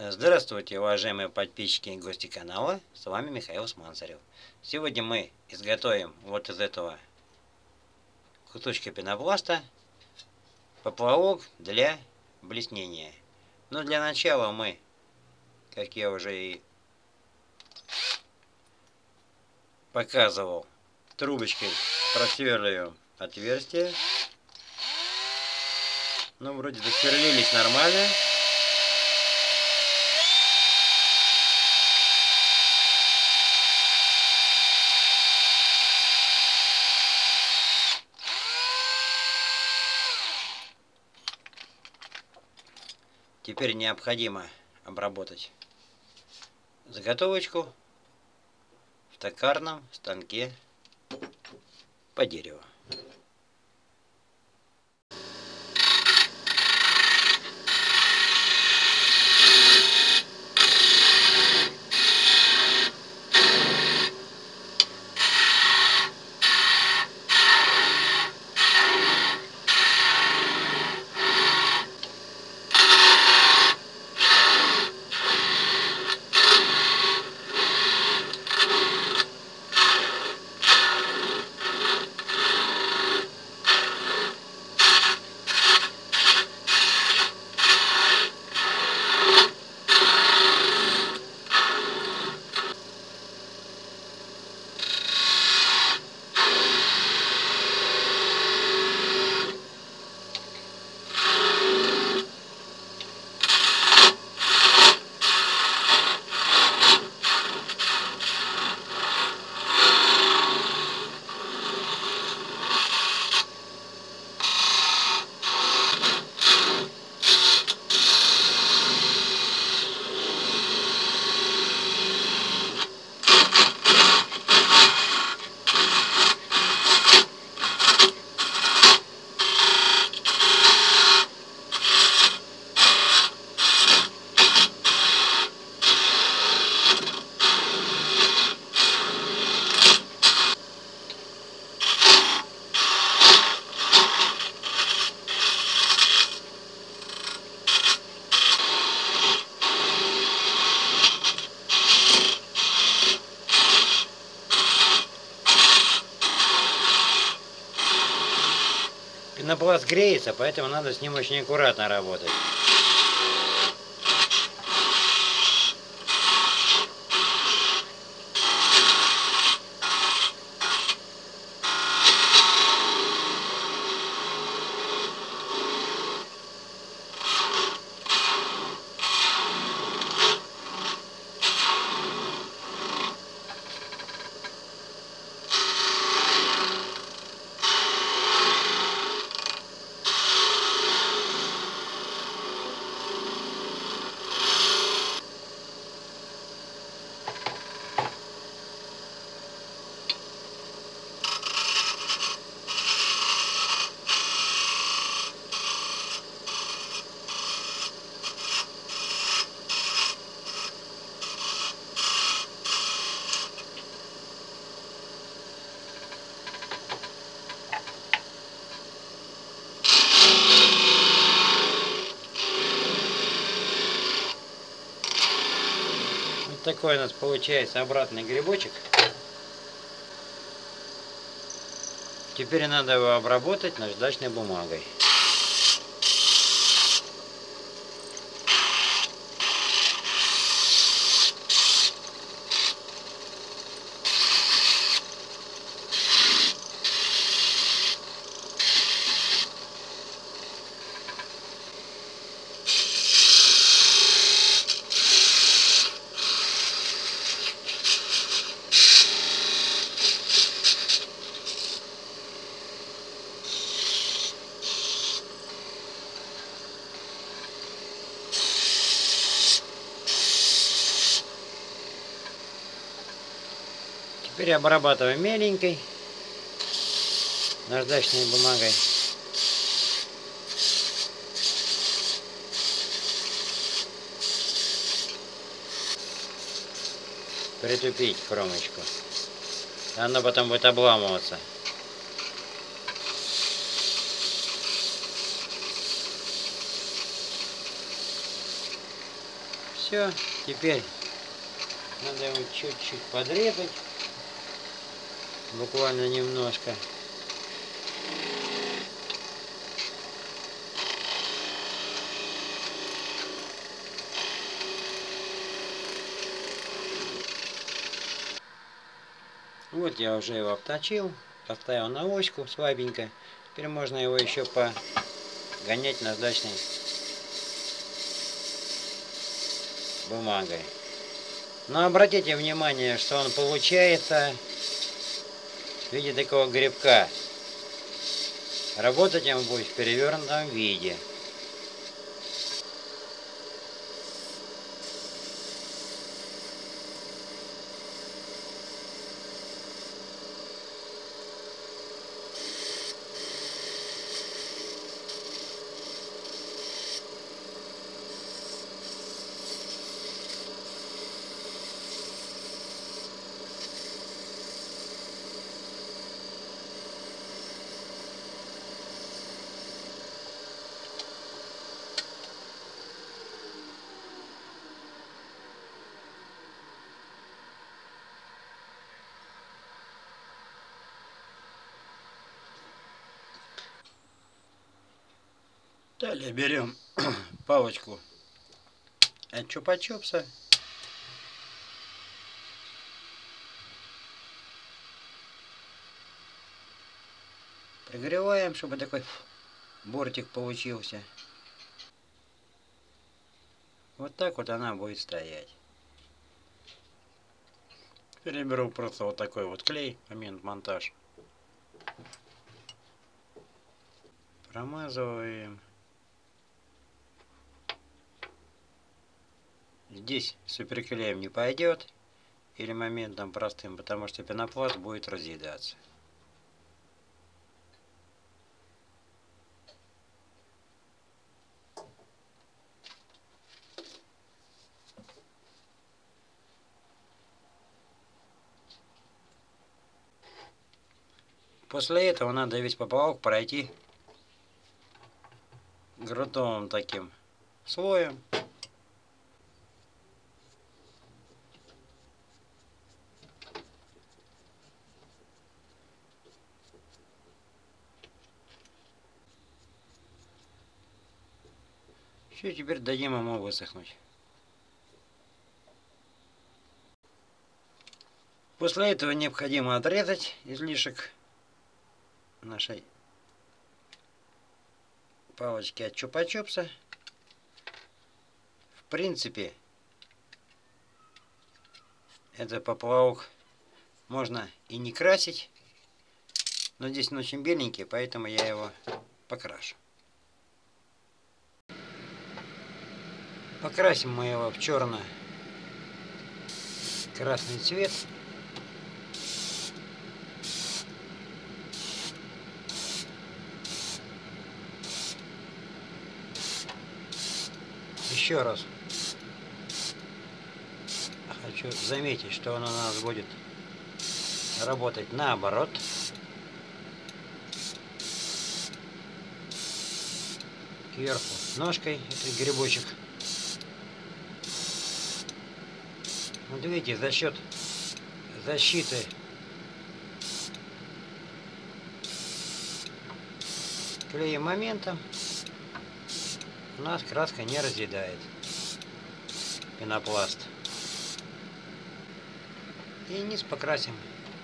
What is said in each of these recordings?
Здравствуйте, уважаемые подписчики и гости канала, с вами Михаил Сманцарев. Сегодня мы изготовим вот из этого кусочка пенопласта поплавок для блеснения. Но для начала мы, как я уже и показывал, трубочкой просверливаем отверстие. Ну, вроде засверлились нормально. Теперь необходимо обработать заготовочку в токарном станке по дереву. Пенопласт греется, поэтому надо с ним очень аккуратно работать. Такой у нас получается обратный грибочек. Теперь надо его обработать наждачной бумагой. Теперь обрабатываем меленькой наждачной бумагой. Притупить кромочку. Она потом будет обламываться. Все, теперь надо его чуть-чуть подрезать, буквально немножко. Вот я уже его обточил, поставил на оську слабенько. Теперь можно его еще погонять наждачной бумагой. Но обратите внимание, что он получается в виде такого грибка. Работать он будет в перевернутом виде. Далее берем палочку от чупа-чупса. Прогреваем, чтобы такой бортик получился. Вот так вот она будет стоять. Теперь я беру просто вот такой вот клей, момент монтаж. Промазываем. Здесь суперклеем не пойдет. Или моментом простым, потому что пенопласт будет разъедаться. После этого надо весь поплавок пройти грунтовым таким слоем. Все, теперь дадим ему высохнуть. После этого необходимо отрезать излишек нашей палочки от чупа-чупса. В принципе, этот поплавок можно и не красить, но здесь он очень беленький, поэтому я его покрашу. Покрасим мы его в черно-красный цвет. Еще раз хочу заметить, что он у нас будет работать наоборот. Кверху ножкой этот грибочек. Вот видите, за счет защиты клеем моментом у нас краска не разъедает пенопласт. И низ покрасим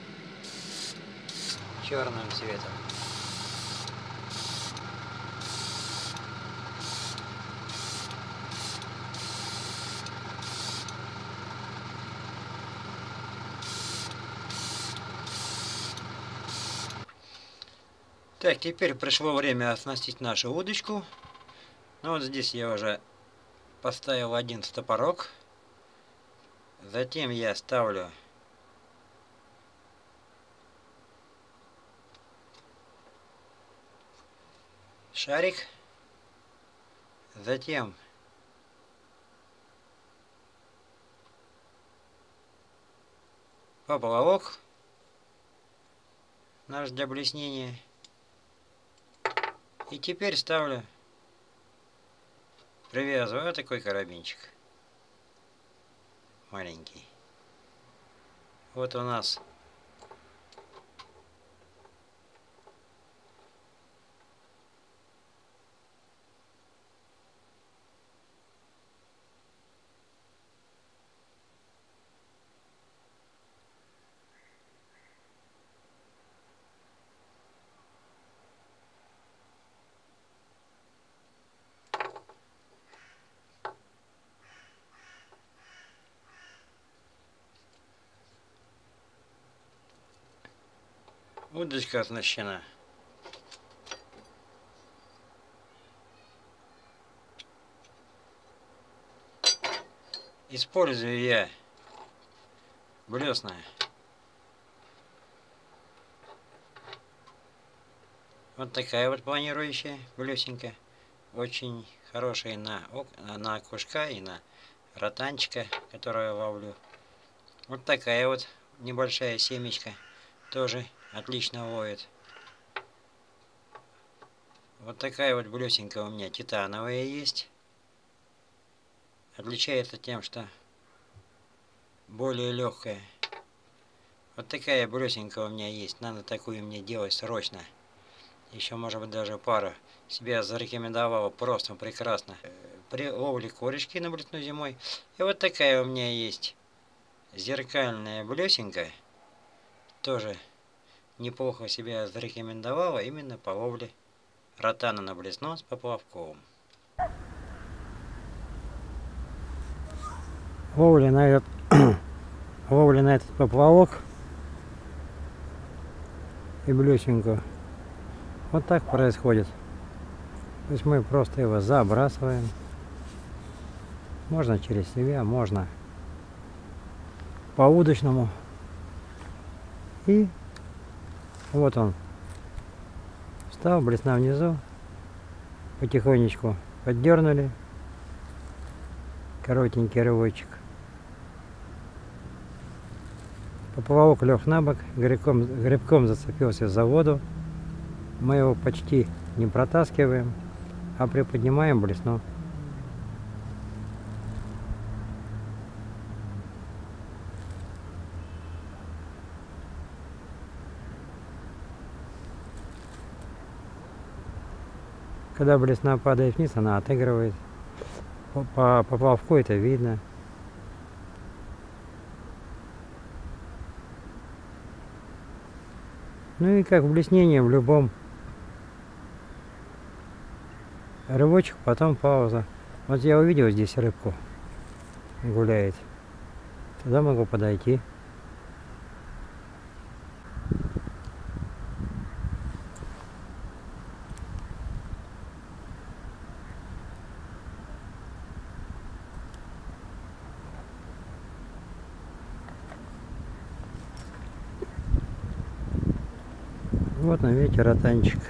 черным цветом. Так, теперь пришло время оснастить нашу удочку. Ну вот здесь я уже поставил один стопорок. Затем я ставлю шарик. Затем поплавок наш для блеснения. И теперь ставлю, привязываю такой карабинчик. маленький. Вот у нас удочка оснащена. Использую я блесна. Вот такая вот планирующая блесенка. Очень хорошая на окушка и на ротанчика, которую ловлю. Вот такая вот небольшая семечка. Тоже отлично ловит. Вот такая вот блесенка у меня титановая есть. Отличается тем, что более легкая. Вот такая блесенка у меня есть. Надо такую мне делать срочно. Еще, может быть, даже пару себя зарекомендовала просто прекрасно при ловле корешки на блесну зимой. И вот такая у меня есть зеркальная блесенка. Тоже неплохо себя зарекомендовала именно по ловле ротана на блесну с поплавком. Ловля на этот поплавок и блесенку. Вот так происходит. То есть мы просто его забрасываем. Можно через себя, можно по удочному. И вот он. Встал, блесна внизу. Потихонечку поддернули. Коротенький рывочек. Поплавок лег на бок, грибком зацепился за воду. Мы его почти не протаскиваем, а приподнимаем блесну. Когда блесна падает вниз, она отыгрывает. По поплавку это видно. Ну и как блеснение в любом. Рывочек, потом пауза. Вот я увидел здесь рыбку. Гуляет. Туда могу подойти. Вот на ветер ротанчик.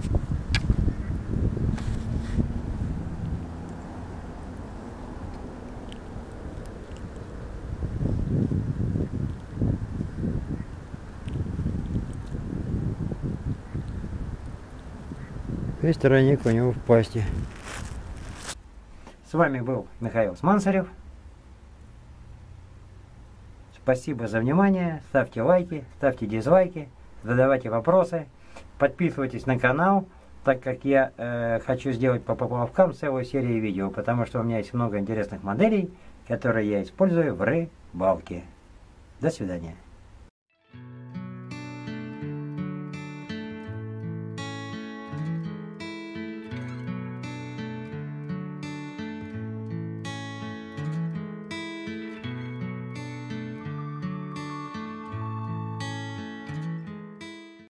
Есть тройник у него в пасти. С вами был Михаил Смансарев. Спасибо за внимание. Ставьте лайки, ставьте дизлайки, задавайте вопросы. Подписывайтесь на канал, так как я хочу сделать по поплавкам целую серию видео, потому что у меня есть много интересных моделей, которые я использую в рыбалке. До свидания.